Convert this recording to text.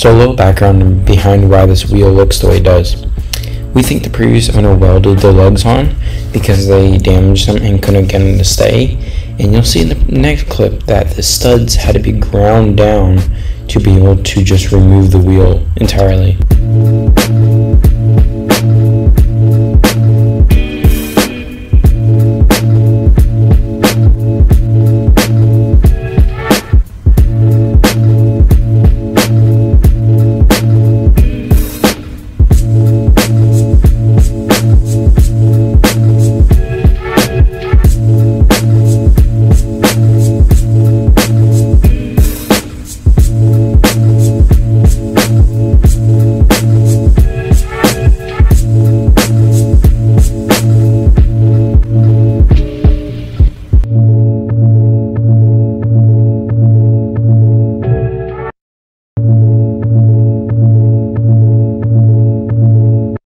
So a little background behind why this wheel looks the way it does. We think the previous owner welded the lugs on because they damaged them and couldn't get them to stay. And you'll see in the next clip that the studs had to be ground down to be able to just remove the wheel entirely.